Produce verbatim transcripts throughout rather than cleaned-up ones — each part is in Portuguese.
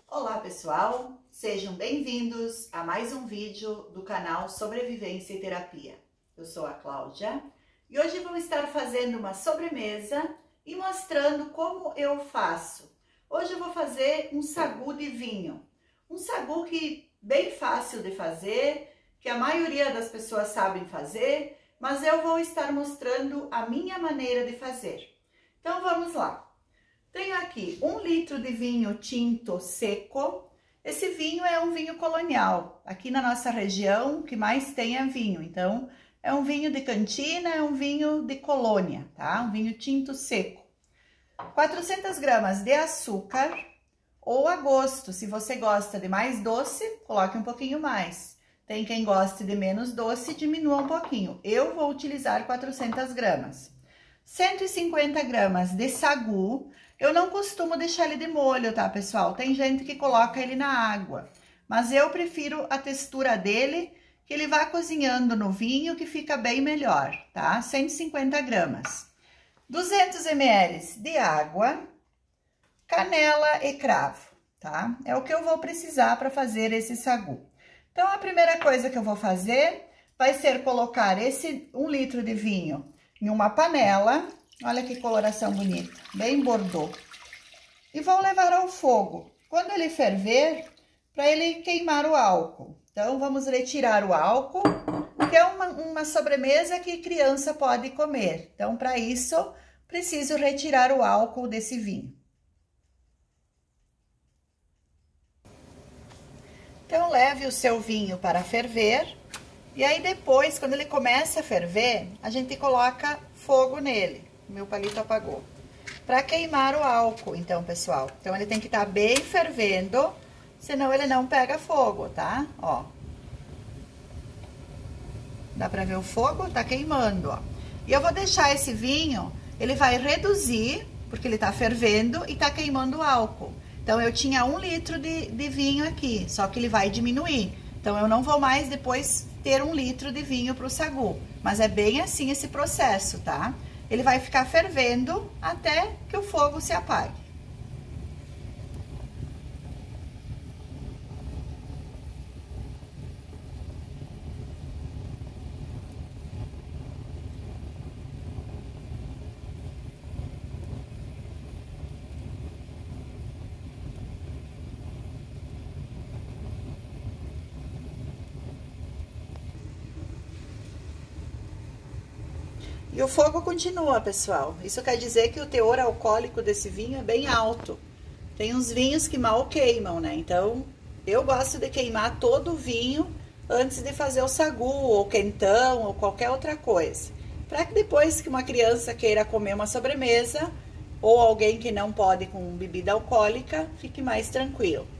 Olá pessoal, sejam bem-vindos a mais um vídeo do canal Sobrevivência e Terapia. Eu sou a Cláudia e hoje vou estar fazendo uma sobremesa e mostrando como eu faço. Hoje eu vou fazer um sagu de vinho, um sagu que bem fácil de fazer, que a maioria das pessoas sabem fazer, mas eu vou estar mostrando a minha maneira de fazer. Então vamos lá. Tenho aqui um litro de vinho tinto seco. Esse vinho é um vinho colonial. Aqui na nossa região, o que mais tem é vinho. Então, é um vinho de cantina, é um vinho de colônia, tá? Um vinho tinto seco. quatrocentas gramas de açúcar ou a gosto. Se você gosta de mais doce, coloque um pouquinho mais. Tem quem goste de menos doce, diminua um pouquinho. Eu vou utilizar quatrocentas gramas. cento e cinquenta gramas de sagu. Eu não costumo deixar ele de molho, tá, pessoal? Tem gente que coloca ele na água, mas eu prefiro a textura dele, que ele vá cozinhando no vinho, que fica bem melhor, tá? cento e cinquenta gramas. duzentos mililitros de água, canela e cravo, tá? É o que eu vou precisar para fazer esse sagu. Então, a primeira coisa que eu vou fazer vai ser colocar esse um litro de vinho em uma panela. Olha que coloração bonita, bem bordô. E vou levar ao fogo. Quando ele ferver, para ele queimar o álcool. Então, vamos retirar o álcool, que é uma, uma sobremesa que criança pode comer. Então, para isso, preciso retirar o álcool desse vinho. Então, leve o seu vinho para ferver. E aí, depois, quando ele começa a ferver, a gente coloca fogo nele. Meu palito apagou. Para queimar o álcool, então, pessoal. Então, ele tem que estar bem fervendo, senão ele não pega fogo, tá? Ó. Dá pra ver o fogo? Tá queimando, ó. E eu vou deixar esse vinho, ele vai reduzir, porque ele tá fervendo e tá queimando o álcool. Então, eu tinha um litro de, de vinho aqui, só que ele vai diminuir. Então, eu não vou mais depois ter um litro de vinho pro sagu. Mas é bem assim esse processo, tá? Ele vai ficar fervendo até que o fogo se apague. E o fogo continua, pessoal. Isso quer dizer que o teor alcoólico desse vinho é bem alto. Tem uns vinhos que mal queimam, né? Então, eu gosto de queimar todo o vinho antes de fazer o sagu, ou quentão, ou qualquer outra coisa. Para que depois que uma criança queira comer uma sobremesa, ou alguém que não pode com bebida alcoólica, fique mais tranquilo.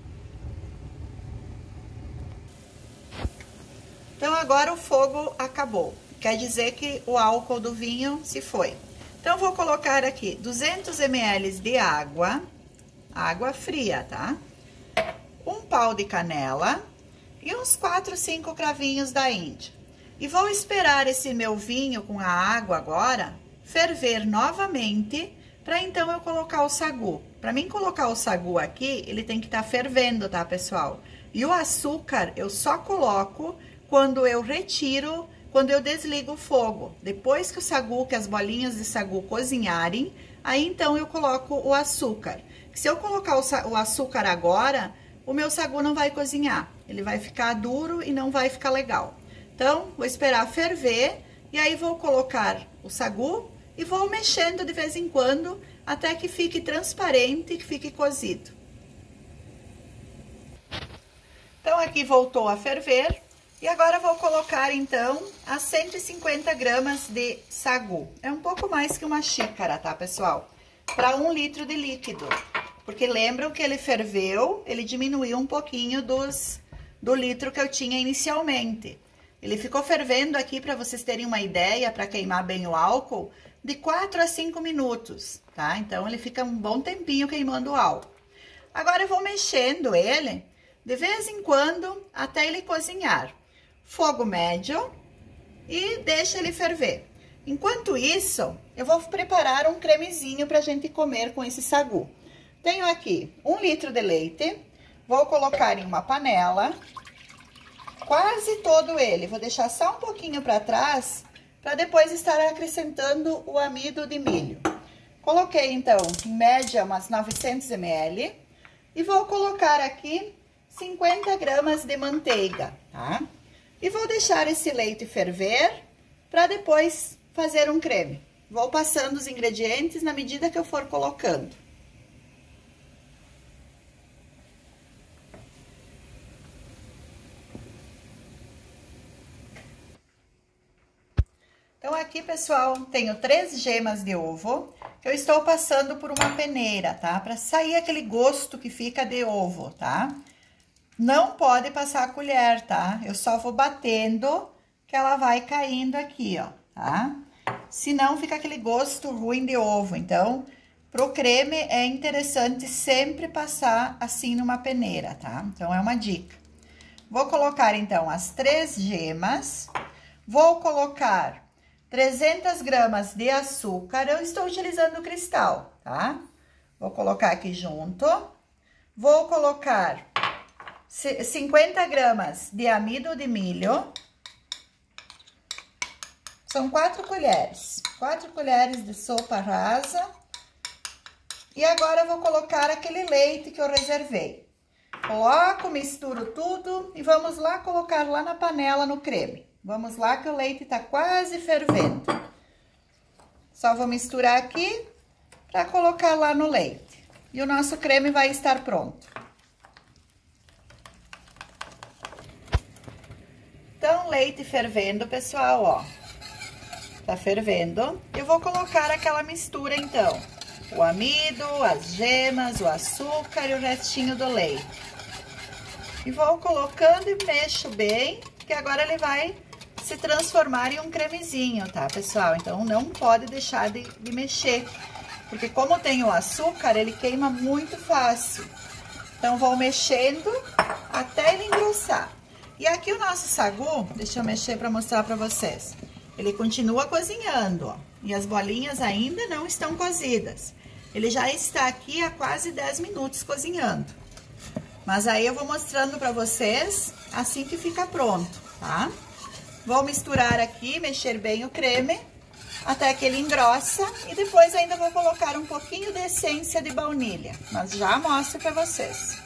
Então, agora o fogo acabou. Quer dizer que o álcool do vinho se foi. Então, vou colocar aqui duzentos mililitros de água, água fria, tá? Um pau de canela e uns quatro, cinco cravinhos da Índia. E vou esperar esse meu vinho com a água agora ferver novamente, para então eu colocar o sagu. Para mim colocar o sagu aqui, ele tem que estar fervendo, tá, pessoal? E o açúcar eu só coloco quando eu retiro, quando eu desligo o fogo. Depois que o sagu, que as bolinhas de sagu cozinharem, aí então eu coloco o açúcar. Se eu colocar o açúcar agora, o meu sagu não vai cozinhar. Ele vai ficar duro e não vai ficar legal. Então, vou esperar ferver e aí vou colocar o sagu e vou mexendo de vez em quando até que fique transparente e que fique cozido. Então, aqui voltou a ferver. E agora vou colocar, então, as cento e cinquenta gramas de sagu. É um pouco mais que uma xícara, tá, pessoal? Para um litro de líquido. Porque lembram que ele ferveu, ele diminuiu um pouquinho dos, do litro que eu tinha inicialmente. Ele ficou fervendo aqui, para vocês terem uma ideia, para queimar bem o álcool, de quatro a cinco minutos, tá? Então, ele fica um bom tempinho queimando o álcool. Agora, eu vou mexendo ele, de vez em quando, até ele cozinhar. Fogo médio e deixa ele ferver. Enquanto isso, eu vou preparar um cremezinho pra gente comer com esse sagu. Tenho aqui um litro de leite, vou colocar em uma panela, quase todo ele, vou deixar só um pouquinho para trás, para depois estar acrescentando o amido de milho. Coloquei, então, em média, umas novecentos mililitros e vou colocar aqui cinquenta gramas de manteiga, tá? E vou deixar esse leite ferver para depois fazer um creme. Vou passando os ingredientes na medida que eu for colocando. Então, aqui, pessoal, tenho três gemas de ovo que eu estou passando por uma peneira, tá? Para sair aquele gosto que fica de ovo, tá? Não pode passar a colher, tá? Eu só vou batendo que ela vai caindo aqui, ó, tá? Senão fica aquele gosto ruim de ovo. Então, pro creme é interessante sempre passar assim numa peneira, tá? Então, é uma dica. Vou colocar, então, as três gemas. Vou colocar trezentas gramas de açúcar, eu estou utilizando cristal, tá? Vou colocar aqui junto. Vou colocar cinquenta gramas de amido de milho. São quatro colheres, quatro colheres de sopa rasa. E agora eu vou colocar aquele leite que eu reservei. Coloco, misturo tudo e vamos lá colocar lá na panela no creme. Vamos lá que o leite tá quase fervendo. Só vou misturar aqui para colocar lá no leite. E o nosso creme vai estar pronto. Então, leite fervendo, pessoal, ó. Tá fervendo. Eu vou colocar aquela mistura, então. O amido, as gemas, o açúcar e o restinho do leite. E vou colocando e mexo bem, que agora ele vai se transformar em um cremezinho, tá, pessoal? Então, não pode deixar de, de mexer, porque como tem o açúcar, ele queima muito fácil. Então, vou mexendo até ele engrossar. E aqui o nosso sagu, deixa eu mexer para mostrar para vocês. Ele continua cozinhando, ó, e as bolinhas ainda não estão cozidas. Ele já está aqui há quase dez minutos cozinhando. Mas aí eu vou mostrando para vocês assim que fica pronto, tá? Vou misturar aqui, mexer bem o creme, até que ele engrossa. E depois ainda vou colocar um pouquinho de essência de baunilha, mas já mostro para vocês.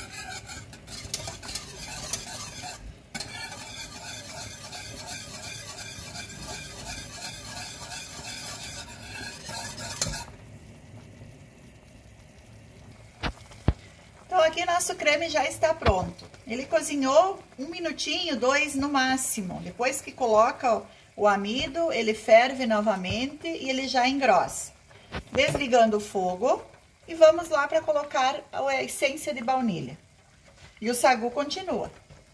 Então, aqui nosso creme já está pronto. Ele cozinhou um minutinho, dois no máximo. Depois que coloca o amido, ele ferve novamente e ele já engrossa. Desligando o fogo e vamos lá para colocar a essência de baunilha. E o sagu continua.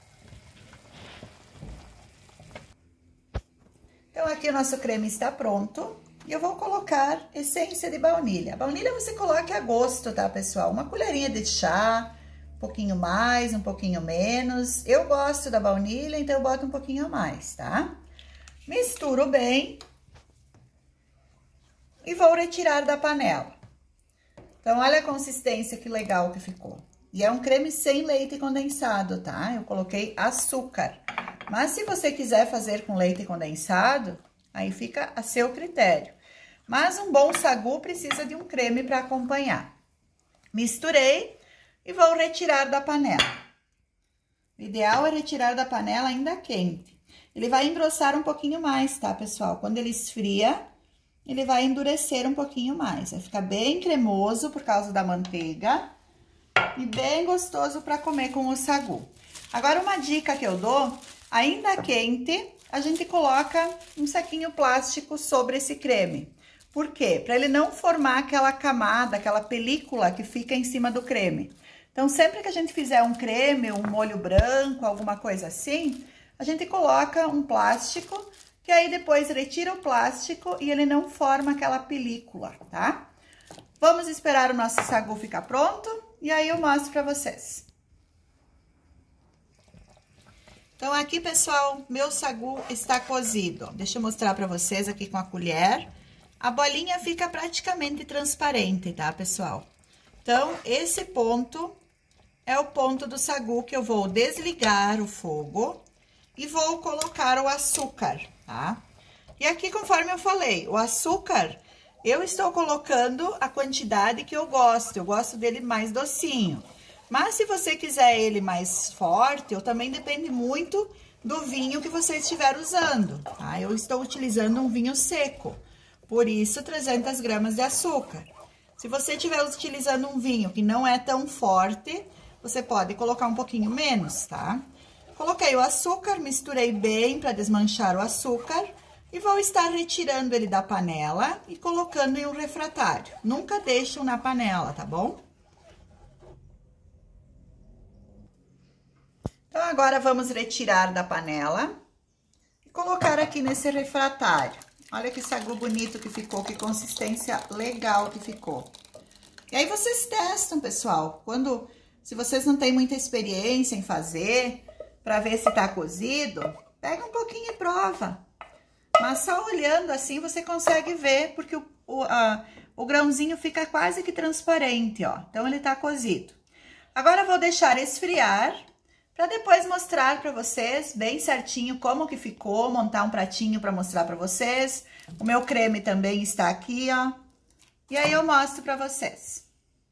Então, aqui o nosso creme está pronto. E eu vou colocar essência de baunilha. A baunilha você coloca a gosto, tá, pessoal? Uma colherinha de chá, um pouquinho mais, um pouquinho menos. Eu gosto da baunilha, então eu boto um pouquinho a mais, tá? Misturo bem e vou retirar da panela. Então, olha a consistência que legal que ficou. E é um creme sem leite condensado, tá? Eu coloquei açúcar. Mas se você quiser fazer com leite condensado, aí fica a seu critério. Mas um bom sagu precisa de um creme para acompanhar. Misturei e vou retirar da panela. O ideal é retirar da panela ainda quente. Ele vai engrossar um pouquinho mais, tá, pessoal? Quando ele esfria, ele vai endurecer um pouquinho mais. Vai ficar bem cremoso por causa da manteiga e bem gostoso para comer com o sagu. Agora, uma dica que eu dou, ainda quente, a gente coloca um saquinho plástico sobre esse creme. Por quê? Para ele não formar aquela camada, aquela película que fica em cima do creme. Então, sempre que a gente fizer um creme, um molho branco, alguma coisa assim, a gente coloca um plástico, que aí depois retira o plástico e ele não forma aquela película, tá? Vamos esperar o nosso sagu ficar pronto e aí eu mostro para vocês. Então, aqui, pessoal, meu sagu está cozido. Deixa eu mostrar para vocês aqui com a colher. A bolinha fica praticamente transparente, tá, pessoal? Então, esse ponto é o ponto do sagu que eu vou desligar o fogo e vou colocar o açúcar, tá? E aqui, conforme eu falei, o açúcar, eu estou colocando a quantidade que eu gosto. Eu gosto dele mais docinho. Mas, se você quiser ele mais forte, eu também depende muito do vinho que você estiver usando, tá? Eu estou utilizando um vinho seco, por isso trezentas gramas de açúcar. Se você estiver utilizando um vinho que não é tão forte, você pode colocar um pouquinho menos, tá? Coloquei o açúcar, misturei bem para desmanchar o açúcar e vou estar retirando ele da panela e colocando em um refratário. Nunca deixem na panela, tá bom? Então, agora vamos retirar da panela e colocar aqui nesse refratário. Olha que sagu bonito que ficou, que consistência legal que ficou. E aí, vocês testam, pessoal. Quando, se vocês não têm muita experiência em fazer, para ver se tá cozido, pega um pouquinho e prova. Mas só olhando assim, você consegue ver, porque o, o, a, o grãozinho fica quase que transparente, ó. Então, ele tá cozido. Agora, eu vou deixar esfriar, para depois mostrar para vocês bem certinho como que ficou, montar um pratinho para mostrar para vocês. O meu creme também está aqui, ó. E aí, eu mostro para vocês.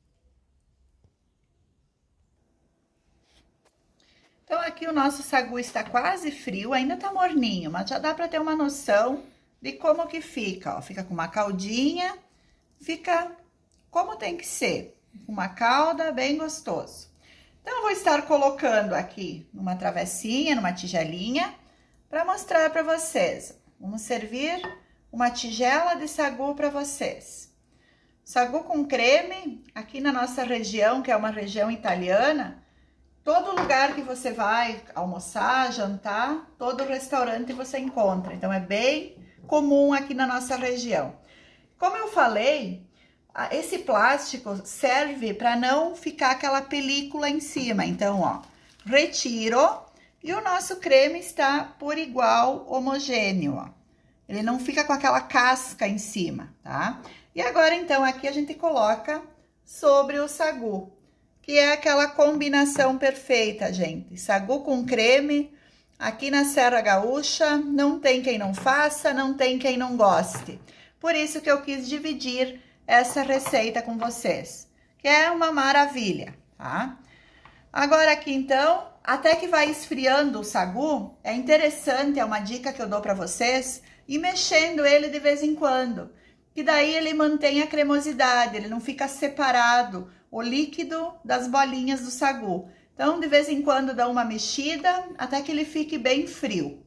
Então, aqui o nosso sagu está quase frio, ainda tá morninho, mas já dá para ter uma noção de como que fica, ó. Fica com uma caldinha, fica como tem que ser, uma calda bem gostoso. Então, eu vou estar colocando aqui numa travessinha, numa tigelinha, para mostrar para vocês. Vamos servir uma tigela de sagu para vocês. Sagu com creme, aqui na nossa região, que é uma região italiana, todo lugar que você vai almoçar, jantar, todo restaurante você encontra. Então, é bem comum aqui na nossa região. Como eu falei, esse plástico serve para não ficar aquela película em cima. Então, ó, retiro e o nosso creme está por igual homogêneo, ó. Ele não fica com aquela casca em cima, tá? E agora, então, aqui a gente coloca sobre o sagu, que é aquela combinação perfeita, gente. Sagu com creme, aqui na Serra Gaúcha, não tem quem não faça, não tem quem não goste. Por isso que eu quis dividir essa receita com vocês, que é uma maravilha, tá? Agora aqui, então, até que vai esfriando o sagu, é interessante, é uma dica que eu dou para vocês, ir mexendo ele de vez em quando, que daí ele mantém a cremosidade, ele não fica separado o líquido das bolinhas do sagu. Então, de vez em quando, dá uma mexida até que ele fique bem frio.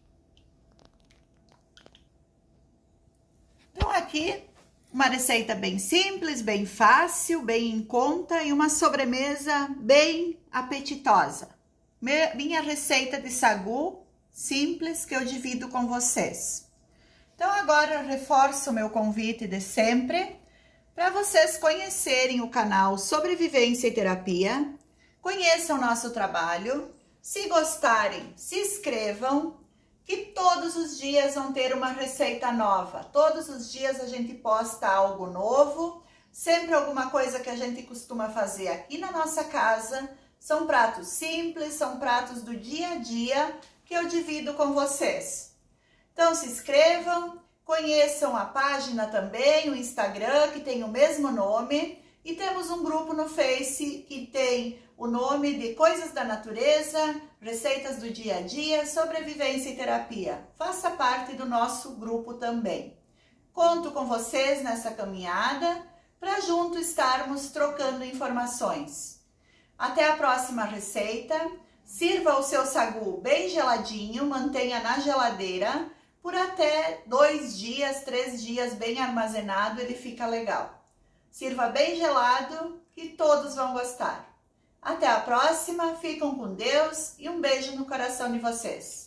Então, aqui, uma receita bem simples, bem fácil, bem em conta e uma sobremesa bem apetitosa. Minha receita de sagu simples que eu divido com vocês. Então, agora eu reforço o meu convite de sempre para vocês conhecerem o canal Sobrevivência e Terapia, conheçam o nosso trabalho, se gostarem, se inscrevam, que todos os dias vão ter uma receita nova, todos os dias a gente posta algo novo, sempre alguma coisa que a gente costuma fazer aqui na nossa casa, são pratos simples, são pratos do dia a dia que eu divido com vocês. Então, se inscrevam, conheçam a página também, o Instagram, que tem o mesmo nome, e temos um grupo no Face que tem o nome de Coisas da Natureza, Receitas do Dia a Dia, Sobrevivência e Terapia. Faça parte do nosso grupo também. Conto com vocês nessa caminhada para juntos estarmos trocando informações. Até a próxima receita. Sirva o seu sagu bem geladinho, mantenha na geladeira por até dois dias, três dias bem armazenado, ele fica legal. Sirva bem gelado que todos vão gostar. Até a próxima, ficam com Deus e um beijo no coração de vocês.